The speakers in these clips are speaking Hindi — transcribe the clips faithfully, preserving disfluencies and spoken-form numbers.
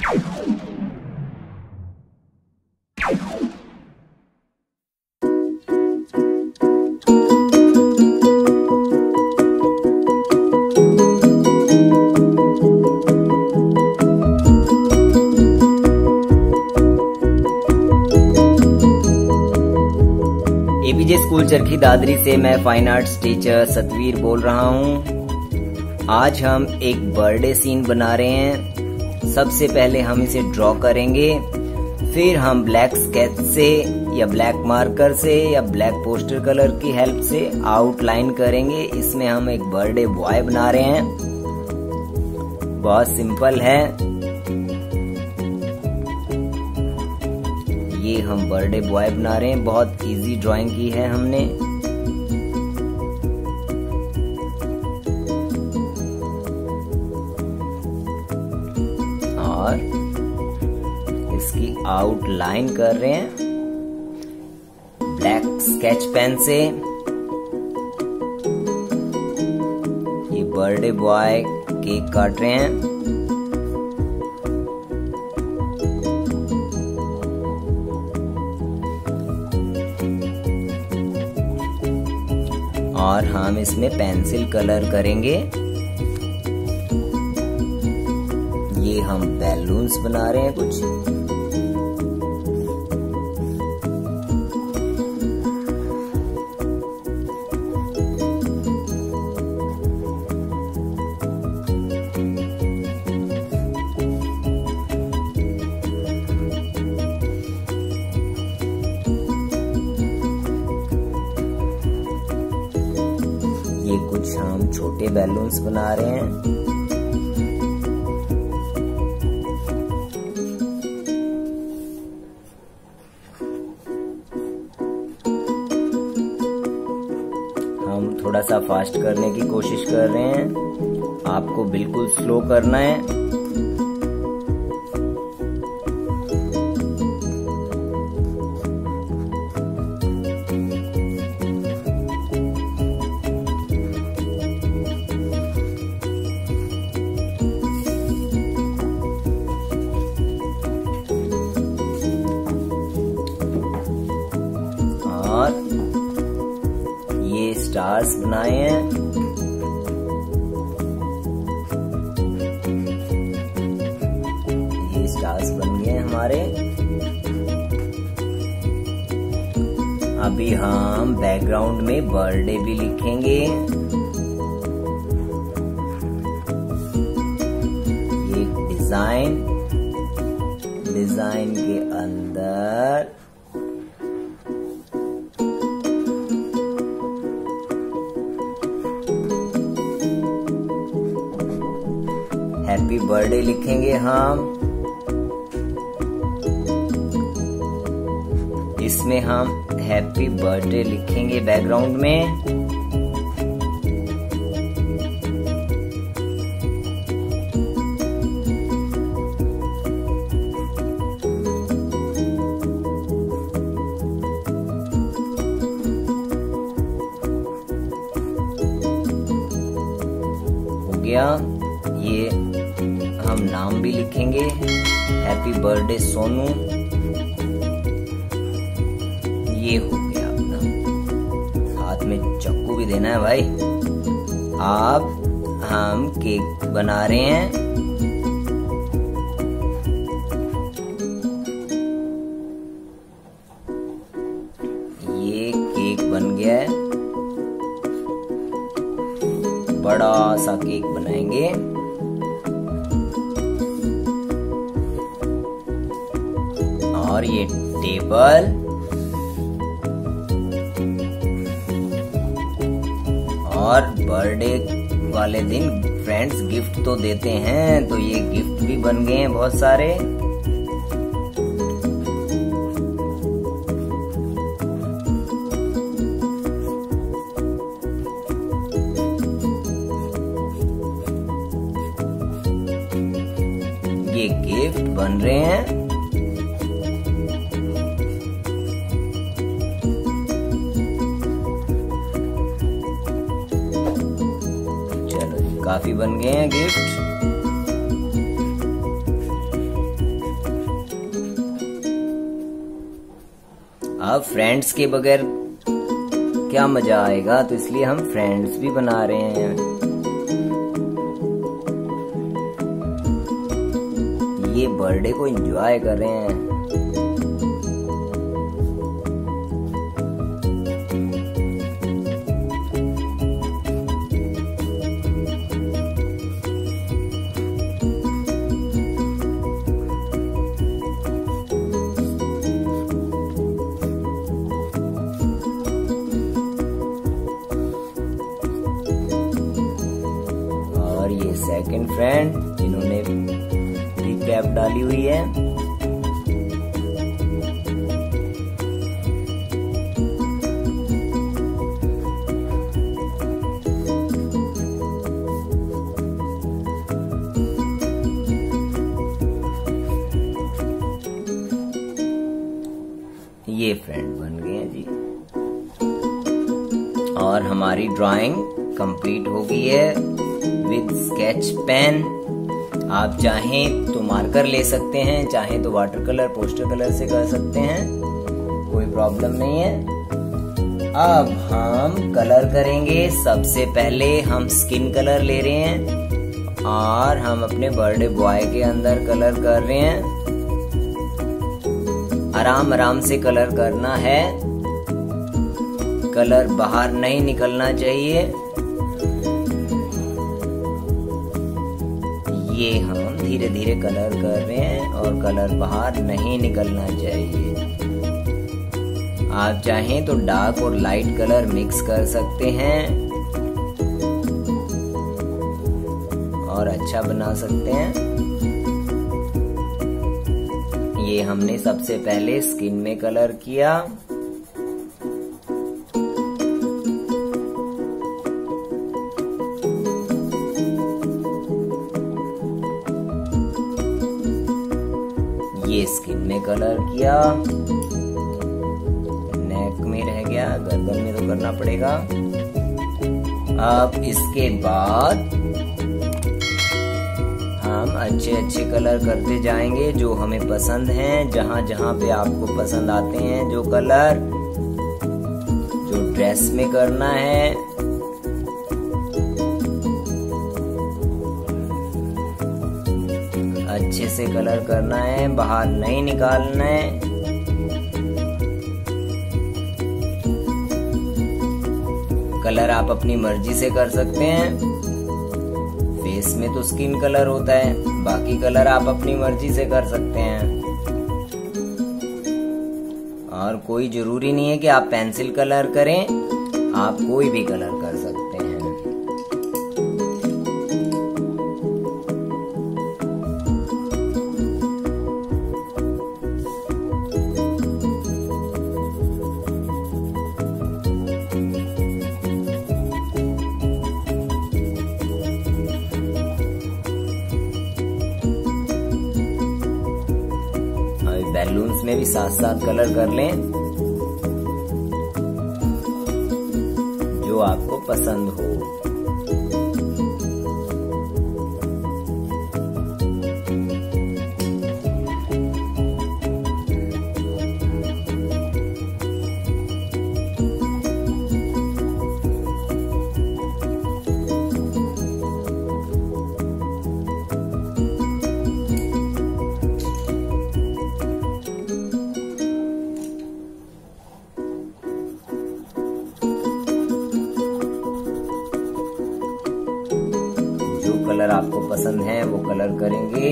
एपीजे स्कूल चरखी दादरी से मैं फाइन आर्ट्स टीचर सतवीर बोल रहा हूँ। आज हम एक बर्थडे सीन बना रहे हैं। सबसे पहले हम इसे ड्रॉ करेंगे, फिर हम ब्लैक स्केच से या ब्लैक मार्कर से या ब्लैक पोस्टर कलर की हेल्प से आउटलाइन करेंगे। इसमें हम एक बर्थडे बॉय बना रहे हैं। बहुत सिंपल है। ये हम बर्थडे बॉय बना रहे हैं। बहुत इजी ड्राइंग की है हमने। और इसकी आउटलाइन कर रहे हैं ब्लैक स्केच पेन से। ये बर्थडे बॉय केक काट रहे हैं। और हम इसमें पेंसिल कलर करेंगे। ये हम बैलून्स बना रहे हैं कुछ। ये कुछ हम छोटे बैलून्स बना रहे हैं। हम थोड़ा सा फास्ट करने की कोशिश कर रहे हैं। आपको बिल्कुल स्लो करना है। और ये स्टार्स बनाए हैं। ये स्टार्स बन गए हमारे। अभी हम बैकग्राउंड में बर्थडे भी लिखेंगे। ये डिजाइन डिजाइन के अंदर हैप्पी बर्थडे लिखेंगे हम। इसमें हम हैप्पी बर्थडे लिखेंगे बैकग्राउंड में। हो गया। ये हम नाम भी लिखेंगे, हैप्पी बर्थडे सोनू। ये हो गया अपना। हाथ में चाकू भी देना है भाई। अब हम केक बना रहे हैं। ये केक बन गया है। बड़ा सा केक बनाएंगे। और ये टेबल और बर्थडे वाले दिन फ्रेंड्स गिफ्ट तो देते हैं, तो ये गिफ्ट भी बन गए हैं बहुत सारे। ये गिफ्ट बन रहे हैं। काफी बन गए हैं गिफ्ट। अब फ्रेंड्स के बगैर क्या मजा आएगा, तो इसलिए हम फ्रेंड्स भी बना रहे हैं। ये बर्थडे को एंजॉय कर रहे हैं। ये सेकंड फ्रेंड जिन्होंने भी कैप डाली हुई है। ये फ्रेंड बन गए हैं जी। और हमारी ड्राइंग कंप्लीट हो गई है विद स्केच पेन। आप चाहें तो मार्कर ले सकते हैं, चाहें तो वाटर कलर, पोस्टर कलर से कर सकते हैं, कोई प्रॉब्लम नहीं है। अब हम कलर करेंगे। सबसे पहले हम स्किन कलर ले रहे हैं और हम अपने बर्थडे बॉय के अंदर कलर कर रहे हैं। आराम आराम से कलर करना है, कलर बाहर नहीं निकलना चाहिए। ये हम धीरे धीरे कलर कर रहे हैं और कलर बाहर नहीं निकलना चाहिए। आप चाहें तो डार्क और लाइट कलर मिक्स कर सकते हैं और अच्छा बना सकते हैं। ये हमने सबसे पहले स्किन में कलर किया। ये स्किन में कलर किया, नेक में रह गया, गर्दन में तो करना पड़ेगा। अब इसके बाद हम अच्छे अच्छे कलर करते जाएंगे जो हमें पसंद हैं। जहां जहां पे आपको पसंद आते हैं जो कलर, जो ड्रेस में करना है, अच्छे से कलर करना है, बाहर नहीं निकालना है। कलर आप अपनी मर्जी से कर सकते हैं। फेस में तो स्किन कलर होता है, बाकी कलर आप अपनी मर्जी से कर सकते हैं। और कोई जरूरी नहीं है कि आप पेंसिल कलर करें, आप कोई भी कलर कर सकते हैं। बैलून्स में भी साथ साथ कलर कर लें जो आपको पसंद हो। कलर आपको पसंद है वो कलर करेंगे।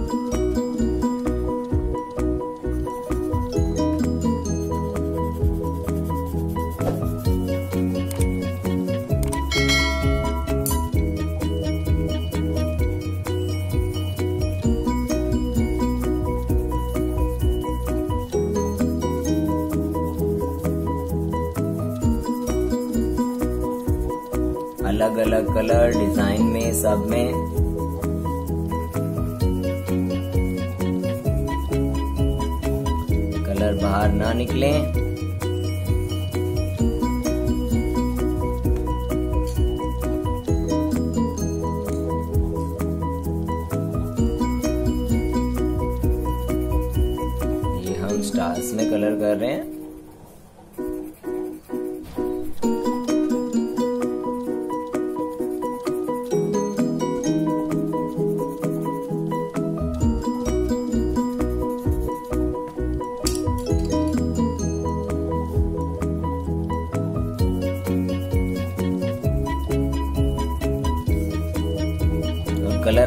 अलग अलग कलर डिजाइन में, सब में। कलर बाहर ना निकले। ये हम स्टार्स में कलर कर रहे हैं।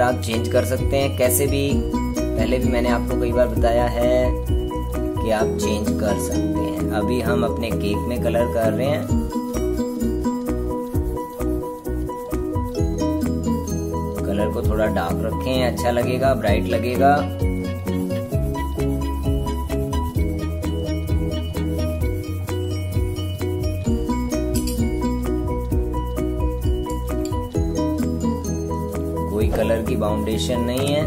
आप चेंज कर सकते हैं कैसे भी। पहले भी मैंने आपको कई बार बताया है कि आप चेंज कर सकते हैं। अभी हम अपने केक में कलर कर रहे हैं। कलर को थोड़ा डार्क रखें, अच्छा लगेगा, ब्राइट लगेगा। कोई कलर की बाउंडेशन नहीं है।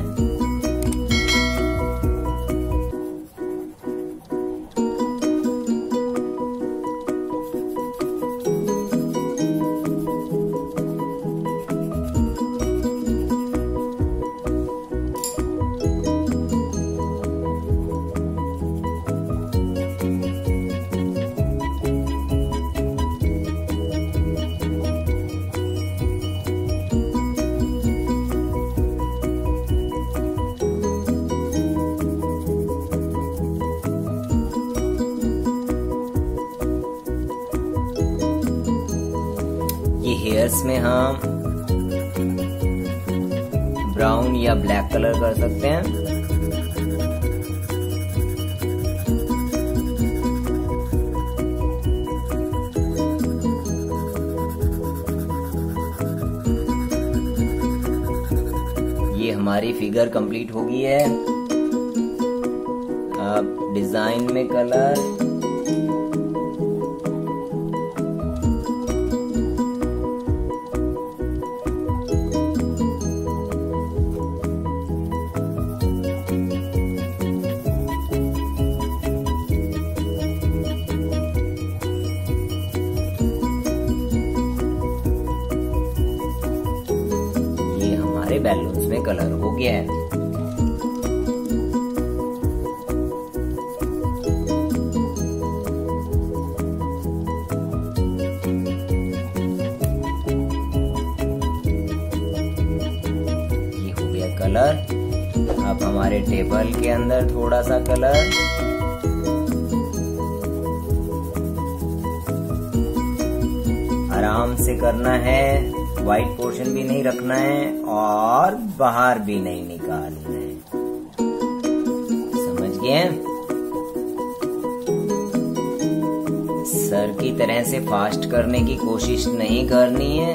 ये हेयर्स में हम ब्राउन या ब्लैक कलर कर सकते हैं। ये हमारी फिगर कंप्लीट हो गई है। अब डिजाइन में कलर, बैलून्स में कलर हो गया है। ये हो गया कलर। अब हमारे टेबल के अंदर थोड़ा सा कलर, आराम से करना है। व्हाइट पोर्शन भी नहीं रखना है और बाहर भी नहीं निकालना है। समझ गए? सर की तरह से फास्ट करने की कोशिश नहीं करनी है।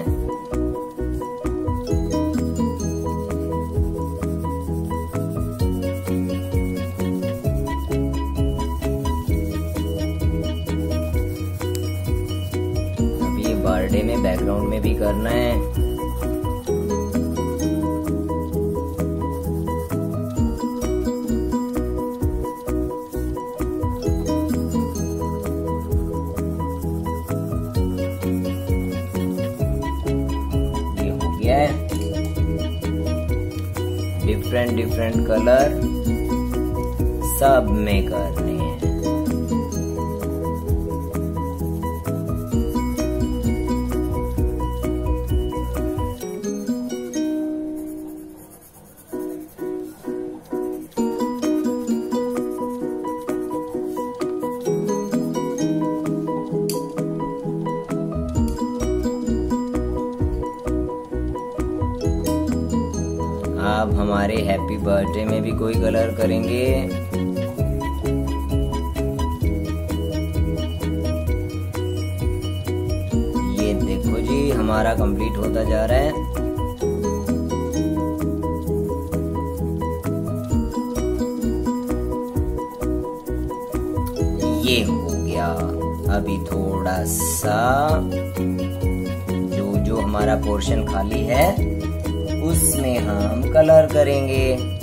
बर्थडे में बैकग्राउंड में भी करना है। ये हो गया है। डिफरेंट डिफरेंट कलर सब में करने हैं। अब हमारे हैप्पी बर्थडे में भी कोई कलर करेंगे। ये देखो जी, हमारा कंप्लीट होता जा रहा है। ये हो गया। अभी थोड़ा सा जो जो हमारा पोर्शन खाली है उसमें हम कलर करेंगे।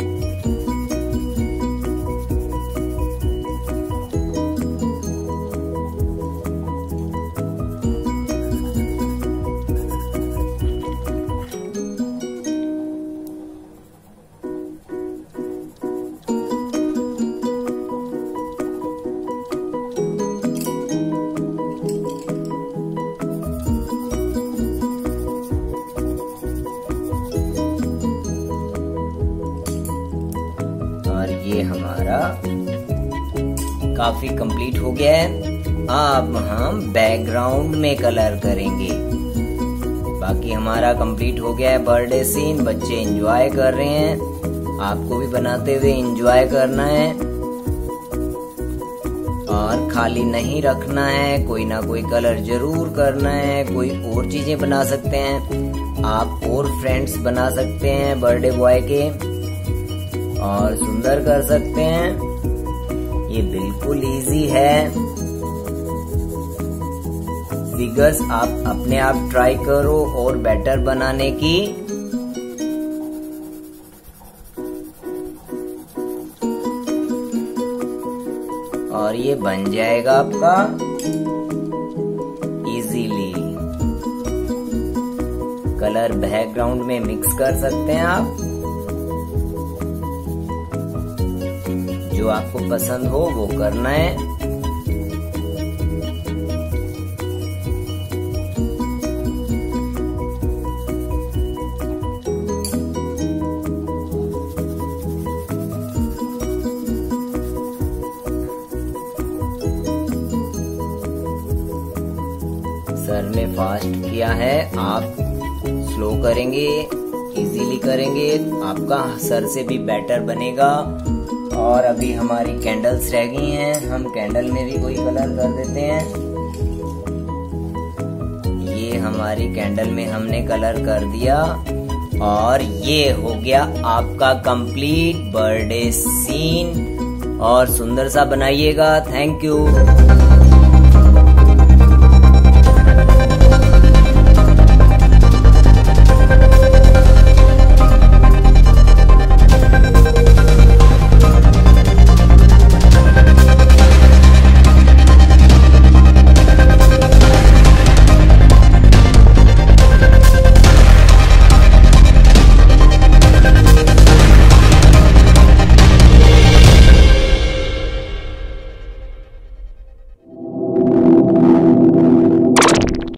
ये हमारा काफी कंप्लीट हो गया है। अब हम बैकग्राउंड में कलर करेंगे। बाकी हमारा कंप्लीट हो गया है बर्थडे सीन। बच्चे एंजॉय कर रहे हैं, आपको भी बनाते हुए एंजॉय करना है और खाली नहीं रखना है, कोई ना कोई कलर जरूर करना है। कोई और चीजें बना सकते हैं आप, और फ्रेंड्स बना सकते हैं बर्थडे बॉय के और सुंदर कर सकते हैं। ये बिल्कुल इजी है। फिगर्स आप अपने आप ट्राई करो और बेटर बनाने की। और ये बन जाएगा आपका इजीली। कलर बैकग्राउंड में मिक्स कर सकते हैं आप, जो आपको पसंद हो वो करना है। सर ने फास्ट किया है, आप स्लो करेंगे, इजीली करेंगे, आपका सर से भी बेटर बनेगा। और अभी हमारी कैंडल्स रह गई हैं, हम कैंडल में भी कोई कलर कर देते हैं। ये हमारी कैंडल में हमने कलर कर दिया और ये हो गया आपका कंप्लीट बर्थडे सीन। और सुंदर सा बनाइएगा। Thank you.